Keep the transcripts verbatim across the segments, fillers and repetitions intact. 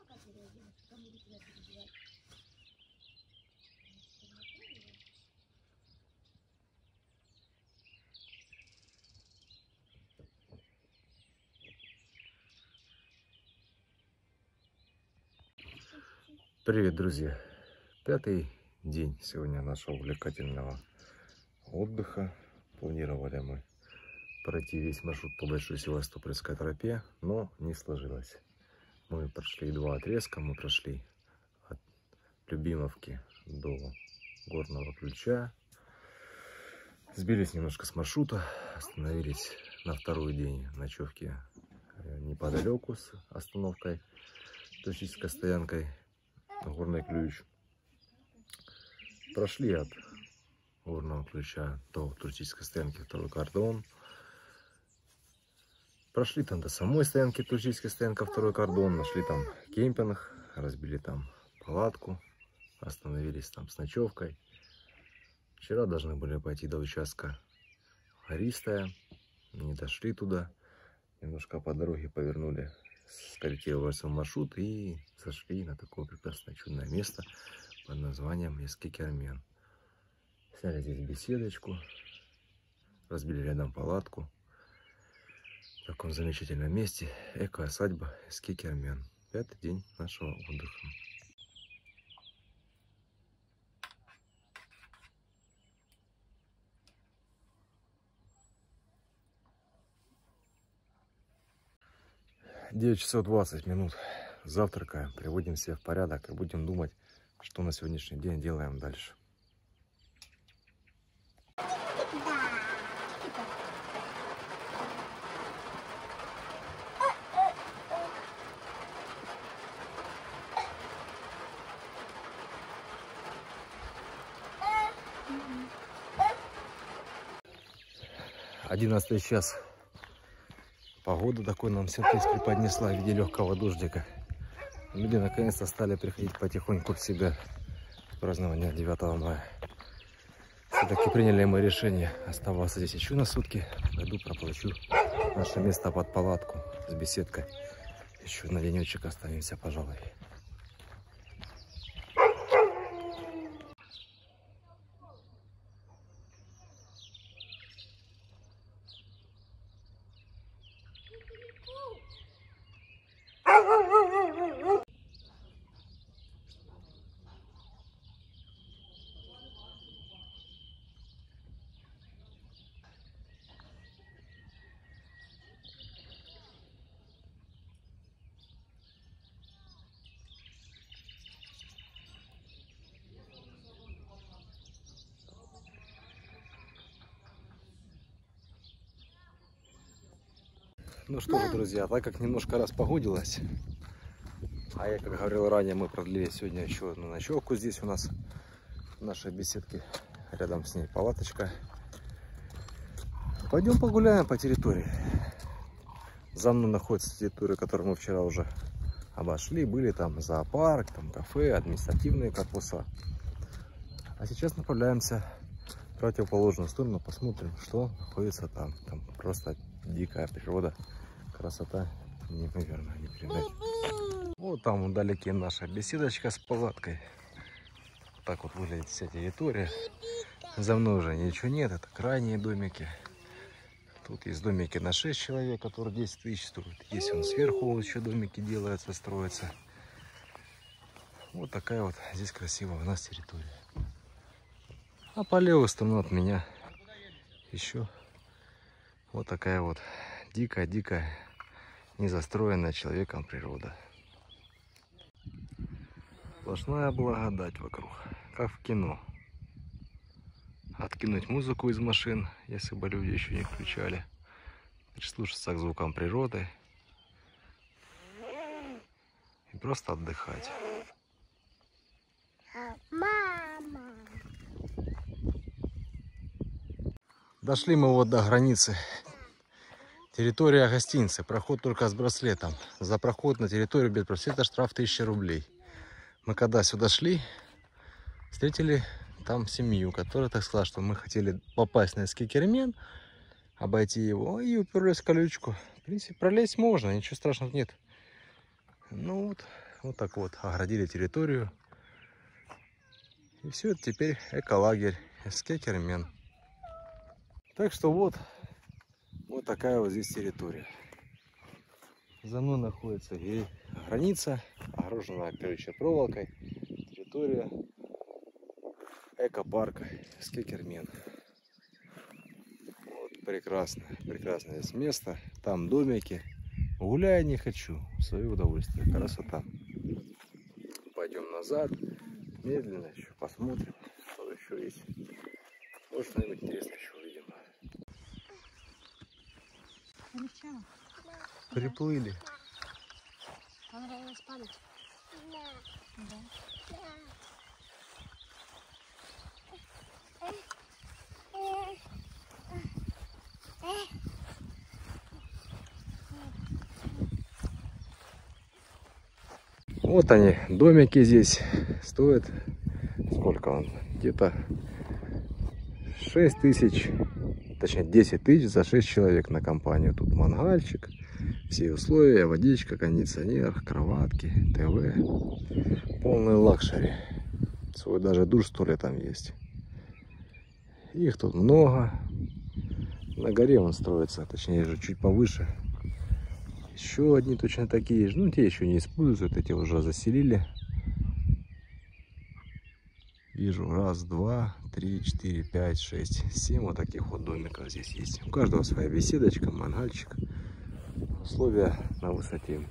Привет, друзья! Пятый день сегодня нашего увлекательного отдыха. Планировали мы пройти весь маршрут по Большой Севастопольской тропе, но не сложилось. Мы прошли два отрезка. Мы прошли от Любимовки до Горного Ключа. Сбились немножко с маршрута, остановились на второй день ночевки неподалеку с остановкой, туристической стоянкой Горный Ключ. Прошли от Горного Ключа до туристической стоянки Второй Кордон. Прошли там до самой стоянки туристической стоянки Второй Кордон. Нашли там кемпинг, разбили там палатку, остановились там с ночевкой. Вчера должны были пойти до участка Гористая, не дошли туда. Немножко по дороге повернули, скорректировали свой маршрут и зашли на такое прекрасное чудное место под названием Эскикермен. Сняли здесь беседочку, разбили рядом палатку. В таком замечательном месте эко-осадьба Эскикермен. Пятый день нашего отдыха. девять часов двадцать минут. Завтракаем, приводим себя в порядок и будем думать, что на сегодняшний день делаем дальше. Одиннадцатый час. Погода такой нам сюрприз преподнесла в виде легкого дождика. Люди наконец-то стали приходить потихоньку в себя в празднование девятого мая. Все-таки приняли мы решение оставаться здесь еще на сутки. Пойду проплачу наше место под палатку с беседкой. Еще на денечек останемся, пожалуй. Ну что же, друзья, так как немножко распогодилось, а я, как говорил ранее, мы продлили сегодня еще одну ночевку здесь у нас, в нашей беседке, рядом с ней палаточка. Пойдем погуляем по территории. За мной находится территория, которую мы вчера уже обошли. Были там зоопарк, там кафе, административные корпуса. А сейчас направляемся в противоположную сторону, посмотрим, что находится там. Там просто дикая природа, красота неимоверная, не передать. Вот там вдалеке наша беседочка с палаткой. Так вот выглядит вся территория. За мной уже ничего нет, это крайние домики. Тут есть домики на шесть человек, которые десять тысяч стоят. Есть он сверху еще домики делаются, строятся. Вот такая вот здесь красивая у нас территория. А по левую сторону от меня еще вот такая вот дикая-дикая, незастроенная человеком природа. Сплошная благодать вокруг, как в кино. Откинуть музыку из машин, если бы люди еще не включали. Прислушаться к звукам природы. И просто отдыхать. Мама. Дошли мы вот до границы. Территория гостиницы. Проход только с браслетом. За проход на территорию без браслета штраф тысяча рублей. Мы когда сюда шли, встретили там семью, которая так сказала, что мы хотели попасть на Эскикермен, обойти его и уперлись в колючку. В принципе, пролезть можно, ничего страшного нет. Ну вот, Вот так вот оградили территорию. И все, это теперь эколагерь Эскекермен. Так что вот, вот такая вот здесь территория. За мной находится граница, огороженная колючей проволокой. Территория экопарка Эскекермен. Вот, прекрасно, прекрасное здесь место. Там домики. Гуляя не хочу, в свое удовольствие. Красота. Пойдем назад, медленно еще посмотрим, что еще есть. Может, что-нибудь интересное еще увидим. Полегчало? Приплыли. Понравилось падать? Да. Да. Вот они, домики здесь стоят. Сколько он? Где-то шесть тысяч, точнее десять тысяч за шесть человек на компанию. Тут мангальчик, все условия, водичка, кондиционер, кроватки, ТВ. Полный лакшери. Свой даже душ с туалетом есть. Их тут много. На горе он строится, точнее же чуть повыше. Еще одни точно такие же. Ну, те еще не используют, эти уже заселили. Вижу раз, два, три, четыре, пять, шесть, семь вот таких вот домиков здесь есть. У каждого своя беседочка, мангальчик. Условия на высоте.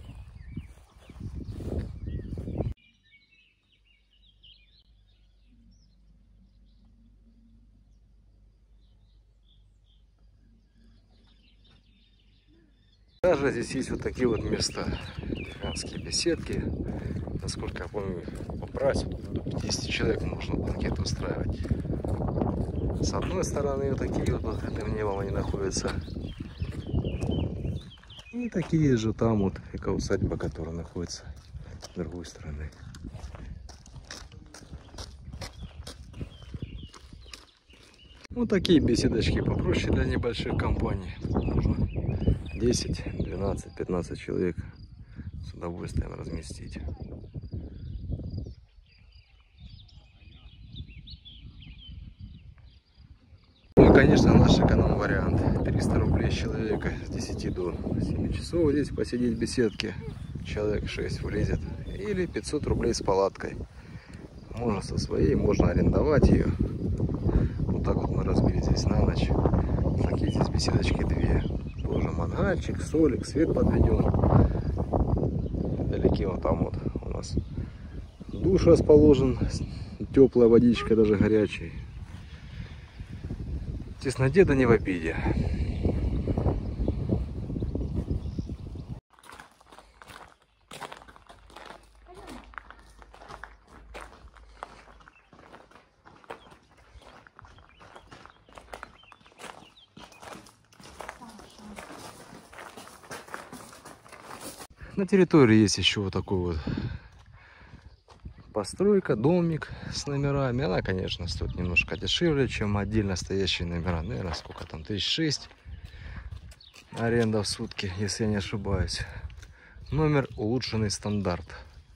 Даже здесь есть вот такие вот места. Гигантские беседки. Насколько я помню, по прайсу до пятидесяти человек можно банкет устраивать. С одной стороны вот такие вот под открытым небом они находятся. И такие же там вот эко-усадьба, которая находится с другой стороны. Вот такие беседочки попроще для небольших компаний. Тут можно десять, двенадцать, пятнадцать человек с удовольствием разместить. Ну и, конечно, наш эконом-вариант. триста рублей с человека с десяти до семи часов здесь посидеть в беседке. Человек шесть влезет. Или пятьсот рублей с палаткой. Можно со своей, можно арендовать ее. Вот так вот мы разбили здесь на ночь. Такие здесь беседочки две. Тоже мангальчик, столик, свет подведен. Вдалеке вот там вот у нас душ расположен. Теплая водичка, даже горячая. В тесноте да не в обиде. На территории есть еще вот такой вот постройка, домик с номерами. Она, конечно, стоит немножко дешевле, чем отдельно стоящие номера. Наверное, сколько там, тысяч шесть аренда в сутки, если я не ошибаюсь. Номер улучшенный стандарт.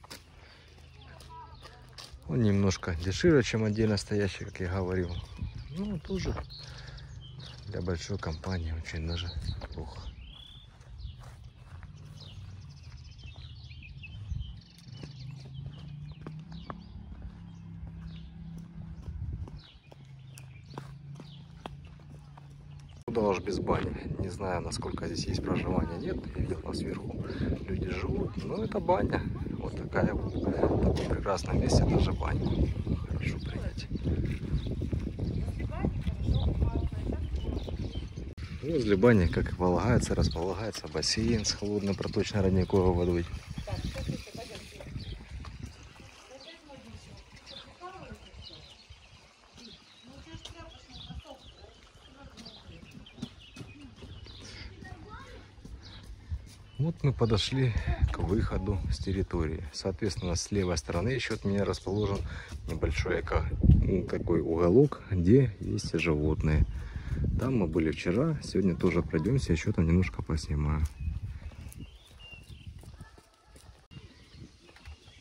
Он немножко дешевле, чем отдельно стоящий, как я говорил. Ну, тоже для большой компании очень даже плохо. Куда уж без бани. Не знаю, насколько здесь есть проживание. Нет, я видел там сверху люди живут. Но это баня. Вот такая вот. В таком прекрасном месте даже баню хорошо принять. Возле бани, как и полагается, располагается бассейн с холодной проточной родниковой водой. Вот мы подошли к выходу с территории. Соответственно, с левой стороны еще от меня расположен небольшой ну, такой уголок, где есть животные. Там мы были вчера, сегодня тоже пройдемся, еще там немножко поснимаю.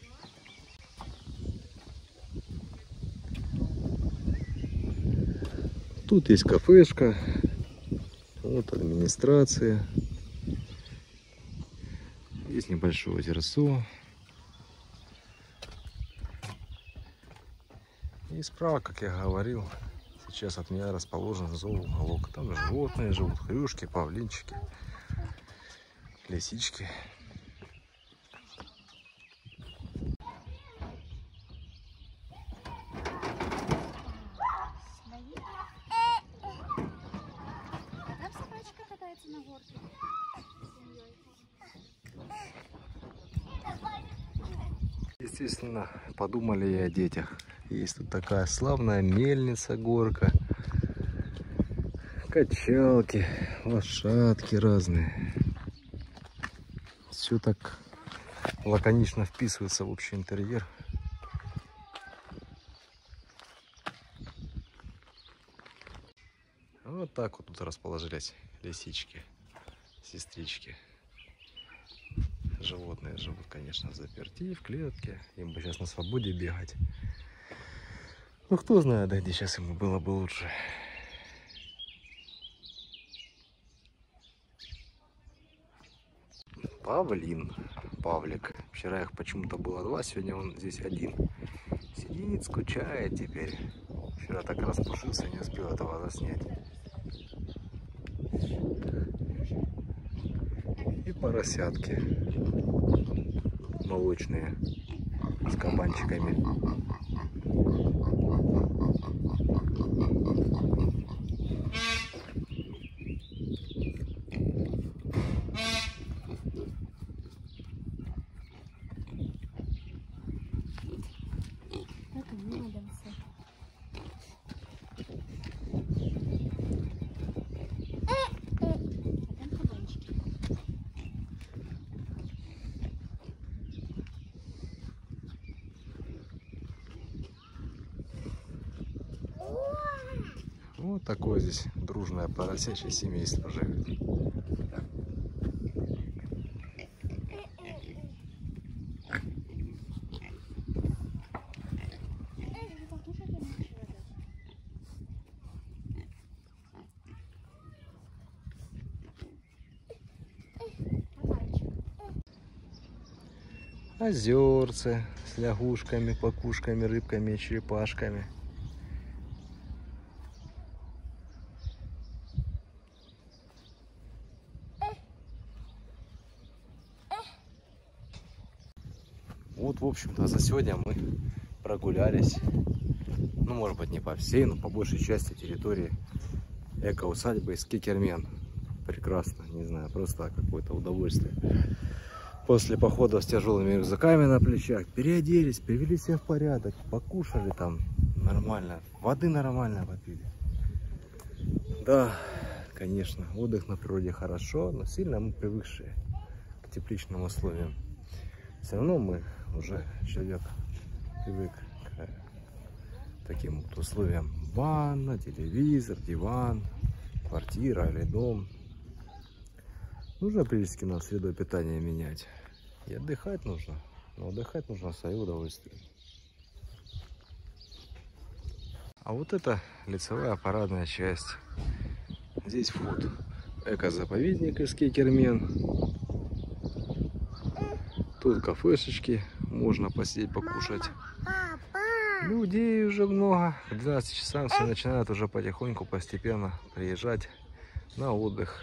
тут есть кафешка. Вот администрация. Есть небольшое озерцо. И справа, как я говорил, сейчас от меня расположен зооуголок. Там животные живут, хрюшки, павлинчики, лисички. Там собачка катается на горке. Естественно, подумали и о детях. Есть тут такая славная мельница, горка, качалки, лошадки разные. Все так лаконично вписывается в общий интерьер. Вот так вот тут расположились лисички, сестрички. Животные живут, конечно, заперти в клетке. Им бы сейчас на свободе бегать. Ну, кто знает, да, где сейчас ему было бы лучше. Павлин, Павлик. Вчера их почему-то было два, сегодня он здесь один. Сидит, скучает теперь. Вчера так распушился, не успел этого заснять. И поросятки молочные с кабанчиками. Это не надо высоко. А там кабанчики. Вот такое здесь дружное поросячье семейство живет. Озерцы с лягушками, покушками, рыбками и черепашками. Вот, в общем-то, за сегодня мы прогулялись. Ну, может быть, не по всей, но по большей части территории эко-усадьбы Скикермен. Прекрасно, не знаю, просто какое-то удовольствие. После похода с тяжелыми рюкзаками на плечах переоделись, привели себя в порядок, покушали там нормально, воды нормально попили. Да, конечно, отдых на природе хорошо, но сильно мы привыкшие к тепличным условиям. Все равно мы уже человек привык к таким вот условиям. Ванна, телевизор, диван, квартира или дом. Нужно практически нам среду питания менять. И отдыхать нужно. Но отдыхать нужно в свое удовольствие. А вот это лицевая парадная часть. Здесь вход в эко-заповедник из Скикермен. Тут кафешечки. Можно посидеть, покушать. Людей уже много. К двенадцати часам все начинают уже потихоньку, постепенно приезжать на отдых.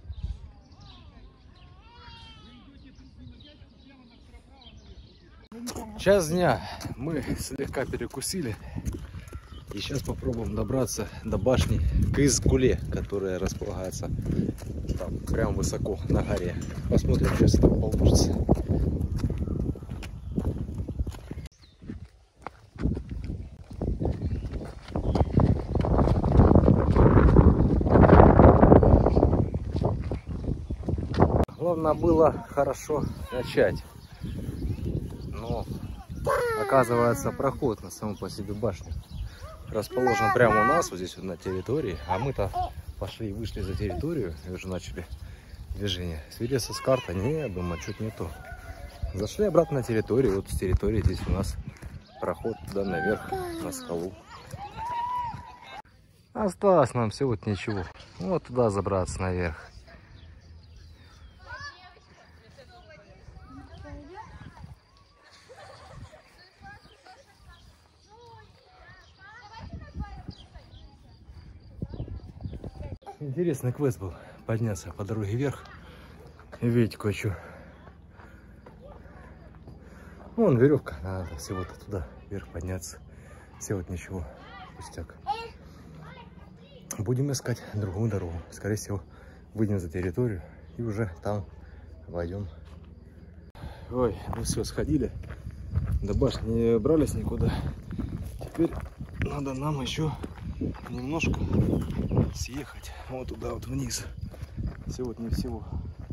Час дня. Мы слегка перекусили. И сейчас попробуем добраться до башни Кызгуле, которая располагается там прям высоко на горе. Посмотрим, сейчас это получится. Главное было хорошо начать. Но оказывается, проход на саму по себе башню расположен прямо у нас, вот здесь вот на территории. А мы-то пошли и вышли за территорию и уже начали движение. Сверился с картой, не, думаю, чуть не то. Зашли обратно на территорию, вот с территории здесь у нас проход туда наверх, на скалу. Осталось нам всего вот ничего. Вот туда забраться наверх. Интересный квест был. Подняться по дороге вверх и видеть кое-что. Вон веревка. Надо всего-то туда вверх подняться. Всего вот ничего. Пустяк. Будем искать другую дорогу. Скорее всего, выйдем за территорию и уже там войдем. Ой, ну все, сходили. До башни не брались никуда. Теперь надо нам еще немножко съехать вот туда вот вниз. Всего не всего.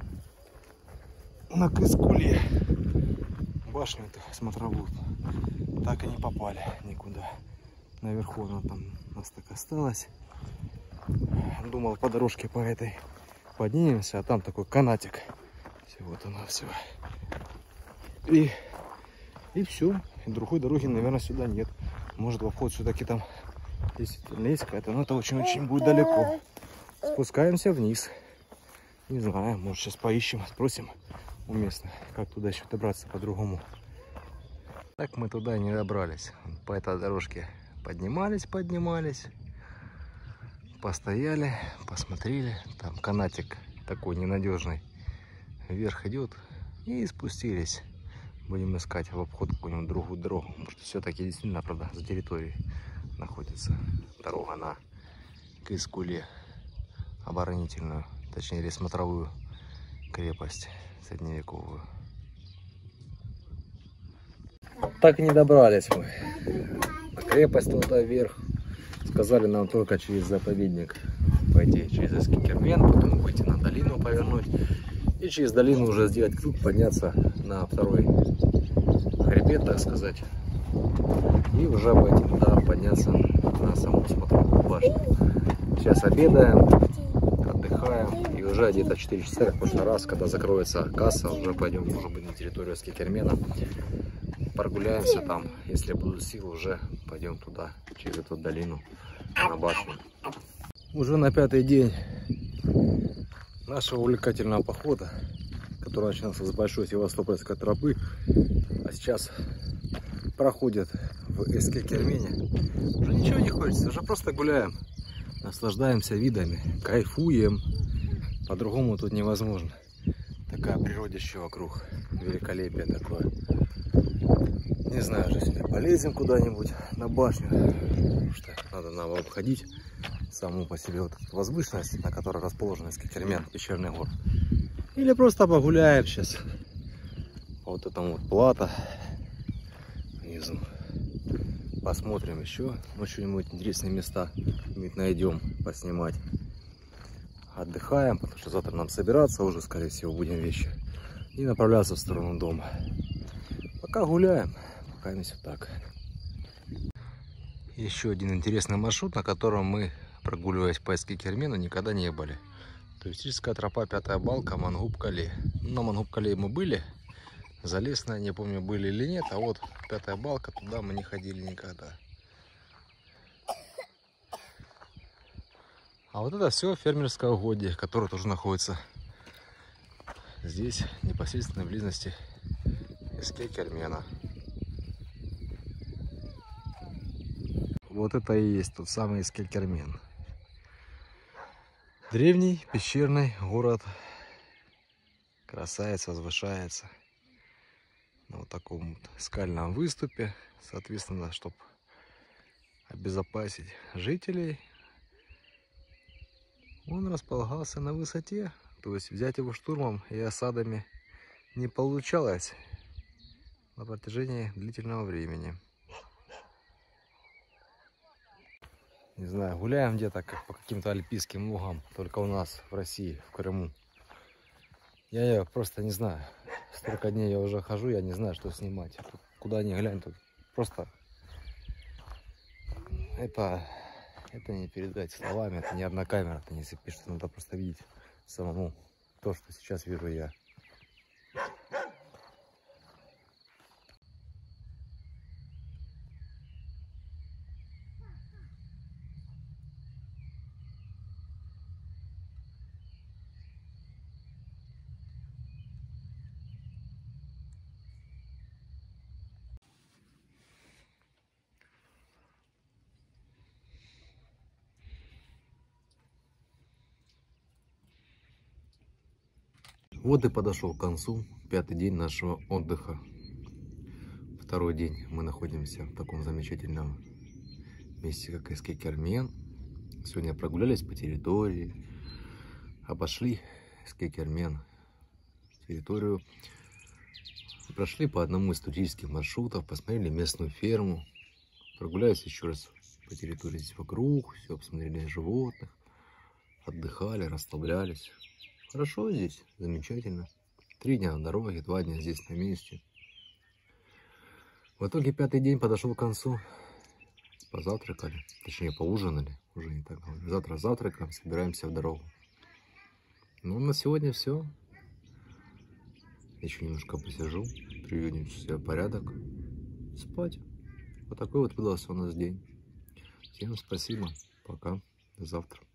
На Кыскуле. Башню-то смотровую. Так и не попали никуда. Наверху она там у нас так осталась. Думал, по дорожке по этой поднимемся, а там такой канатик. Всего-то на все. И, и все. И другой дороги, наверное, сюда нет. Может, в обход все-таки там действительно есть какая-то, но это очень-очень будет далеко. Спускаемся вниз. Не знаю, может, сейчас поищем, спросим у местных, как туда еще добраться по-другому. Так мы туда и не добрались. По этой дорожке поднимались, поднимались. Постояли, посмотрели. Там канатик такой ненадежный. Вверх идет. И спустились. Будем искать в обход какую-нибудь другую дорогу. Потому что все-таки действительно, правда, за территорией находится дорога на Кыскуле. Оборонительную, точнее, или смотровую крепость средневековую. Так и не добрались мы. На крепость туда вверх. Сказали нам только через заповедник пойти, через Эскикермен, потом выйти на долину, повернуть. И через долину уже сделать круг, подняться на второй хребет, так сказать. И уже пойти туда, подняться на саму смотровую башню. Сейчас обедаем, отдыхаем. И уже где-то в четыре часа, в прошлый раз, когда закроется касса, уже пойдем, может быть, на территорию Эскикермена. Прогуляемся там. Если будут силы, уже пойдем туда, через эту долину, на башню. Уже на пятый день нашего увлекательного похода, который начинался с большой Севастопольской тропы, а сейчас проходит в Эскикермене. Уже ничего не хочется, уже просто гуляем, наслаждаемся видами, кайфуем. По-другому тут невозможно. Такая природище вокруг, великолепие такое. Не знаю, уже сегодня полезем куда-нибудь на башню, потому что надо нам обходить саму по себе вот эту возвышенность, на которой расположен Эскикермен, пещерный город. Или просто погуляем сейчас по вот этому вот плато внизу. Посмотрим еще, ну, что-нибудь интересные места найдем поснимать. Отдыхаем, потому что завтра нам собираться уже, скорее всего, будем вещи и направляться в сторону дома. Пока гуляем, пока не все так. Еще один интересный маршрут, на котором мы, прогуливаясь по Эскикермену, никогда не были. Туристическая тропа Пятая Балка, Мангуб-Кале. На Мангуб-Кале мы были, Залесная, не помню, были или нет, а вот Пятая Балка, туда мы не ходили никогда. А вот это все фермерское угодье, которое тоже находится здесь, непосредственно в близости Эскикермена. Вот это и есть тот самый Эскикермен. Древний пещерный город. Красавец, возвышается на вот таком вот скальном выступе. Соответственно, чтобы обезопасить жителей, он располагался на высоте. То есть взять его штурмом и осадами не получалось на протяжении длительного времени. Не знаю, гуляем где-то как по каким-то альпийским лугам, только у нас в России, в Крыму. Я, я просто не знаю. Столько дней я уже хожу, я не знаю, что снимать. Тут, куда ни глянь, тут просто это, это не передать словами, это не одна камера, это не запишешь, надо просто видеть самому то, что сейчас вижу я. Вот и подошел к концу пятый день нашего отдыха. Второй день мы находимся в таком замечательном месте, как Эскей-Кермен. Сегодня прогулялись по территории, обошли Эскей-Кермен, территорию, прошли по одному из туристических маршрутов, посмотрели местную ферму, прогулялись еще раз по территории здесь вокруг, все посмотрели животных, отдыхали, расслаблялись. Хорошо здесь, замечательно. Три дня на дороге, два дня здесь на месте. В итоге пятый день подошел к концу. Позавтракали, точнее поужинали, уже не так говорю. Завтра завтракаем, собираемся в дорогу. Ну, на сегодня все. Еще немножко посижу, приведем себя в порядок, спать. Вот такой вот выдался у нас день. Всем спасибо, пока, до завтра.